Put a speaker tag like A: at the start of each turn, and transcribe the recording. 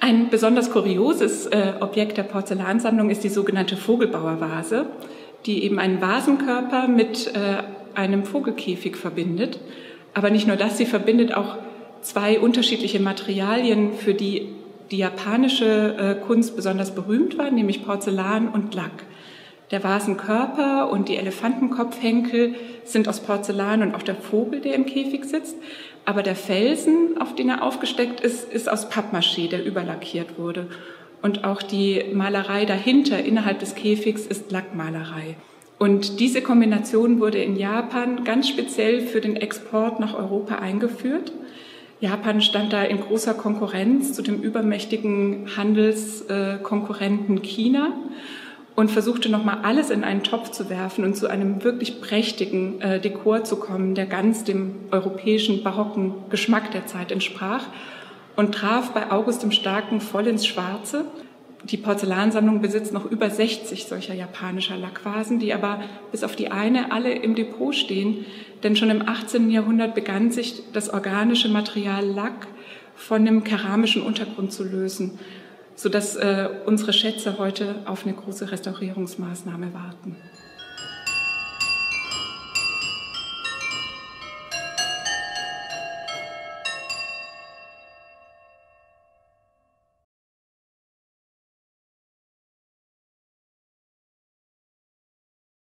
A: Ein besonders kurioses Objekt der Porzellansammlung ist die sogenannte Vogelbauer-Vase, die eben einen Vasenkörper mit einem Vogelkäfig verbindet. Aber nicht nur das, sie verbindet auch zwei unterschiedliche Materialien, für die die japanische Kunst besonders berühmt war, nämlich Porzellan und Lack. Der Vasenkörper und die Elefantenkopfhenkel sind aus Porzellan und auch der Vogel, der im Käfig sitzt. Aber der Felsen, auf den er aufgesteckt ist, ist aus Pappmaché, der überlackiert wurde. Und auch die Malerei dahinter, innerhalb des Käfigs, ist Lackmalerei. Und diese Kombination wurde in Japan ganz speziell für den Export nach Europa eingeführt. Japan stand da in großer Konkurrenz zu dem übermächtigen Handelskonkurrenten China und versuchte nochmal alles in einen Topf zu werfen und zu einem wirklich prächtigen Dekor zu kommen, der ganz dem europäischen barocken Geschmack der Zeit entsprach und traf bei August dem Starken voll ins Schwarze. Die Porzellansammlung besitzt noch über 60 solcher japanischer Lackvasen, die aber bis auf die eine alle im Depot stehen, denn schon im 18. Jahrhundert begann sich das organische Material Lack von dem keramischen Untergrund zu lösen, sodass unsere Schätze heute auf eine große Restaurierungsmaßnahme warten.